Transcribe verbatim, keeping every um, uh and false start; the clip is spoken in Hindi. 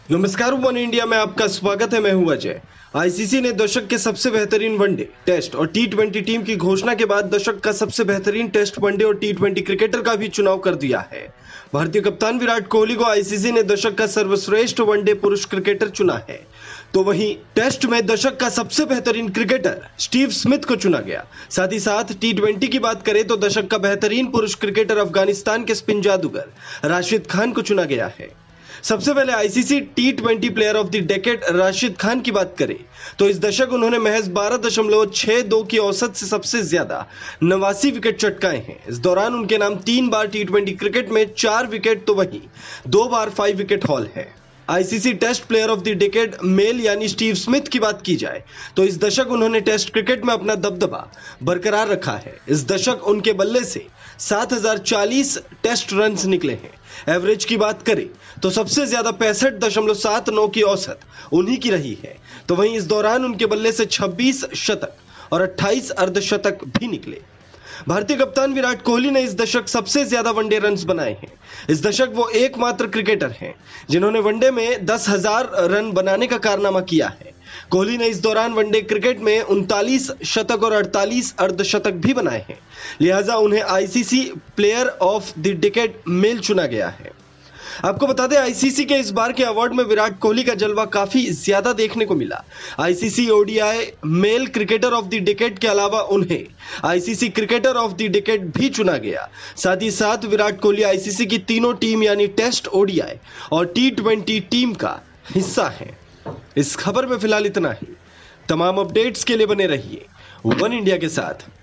नमस्कार, वन इंडिया में आपका स्वागत है। मैं हूं अजय। आईसीसी ने दशक के सबसे बेहतरीन वनडे, टेस्ट और टी ट्वेंटी टीम की घोषणा के बाद दशक का सबसे बेहतरीन टेस्ट, वनडे और टी ट्वेंटी क्रिकेटर का भी चुनाव कर दिया है। भारतीय कप्तान विराट कोहली को आईसीसी ने दशक का सर्वश्रेष्ठ वनडे पुरुष क्रिकेटर चुना है, तो वहीं टेस्ट में दशक का सबसे बेहतरीन क्रिकेटर स्टीव स्मिथ को चुना गया। साथ ही साथ टी ट्वेंटी की बात करें तो दशक का बेहतरीन पुरुष क्रिकेटर अफगानिस्तान के स्पिन जादूगर राशिद खान को चुना गया है। सबसे पहले ICC T twenty player of the decade Rashid Khan की बात करें तो इस दशक उन्होंने महज बारह दशमलव छह दो की औसत से सबसे ज्यादा नवासी विकेट चटकाए हैं। इस दौरान उनके नाम तीन बार टी ट्वेंटी क्रिकेट में चार विकेट तो वहीं दो बार फाइव विकेट हॉल है। ICC test player of the decade male यानी स्टीव स्मिथ की बात की जाए तो इस दशक उन्होंने टेस्ट क्रिकेट में अपना दबदबा बरकरार रखा है। इस दशक उनके बल्ले से सात हजार चालीस टेस्ट रन्स निकले हैं। एवरेज की बात करें तो सबसे ज्यादा पैंसठ दशमलव सात नौ की औसत उन्हीं की रही है, तो वहीं इस दौरान उनके बल्ले से छब्बीस शतक और अट्ठाईस अर्धशतक भी निकले। भारतीय कप्तान विराट कोहली ने इस दशक सबसे ज्यादा वनडे रन्स बनाए हैं। इस दशक वो एकमात्र क्रिकेटर हैं जिन्होंने वनडे में दस हजार रन बनाने का कारनामा किया है। कोहली ने इस दौरान वनडे क्रिकेट में उनतालीस शतक और अड़तालीस अर्धशतक भी बनाए हैं, लिहाजा उन्हें ICC player of the decade male चुना गया है। आपको बता दें, आईसीसी के इस बार के अवार्ड में विराट कोहली का जलवा काफी ज्यादा देखने को मिला। ICC ODI male cricketer of the decade के अलावा उन्हें ICC cricketer of the decade भी चुना गया। साथ ही साथ विराट कोहली आईसीसी की तीनों टीम यानी टेस्ट, ओडीआई और टी ट्वेंटी टीम का हिस्सा है। इस खबर में फिलहाल इतना ही। तमाम अपडेट्स के लिए बने रहिए वन इंडिया के साथ।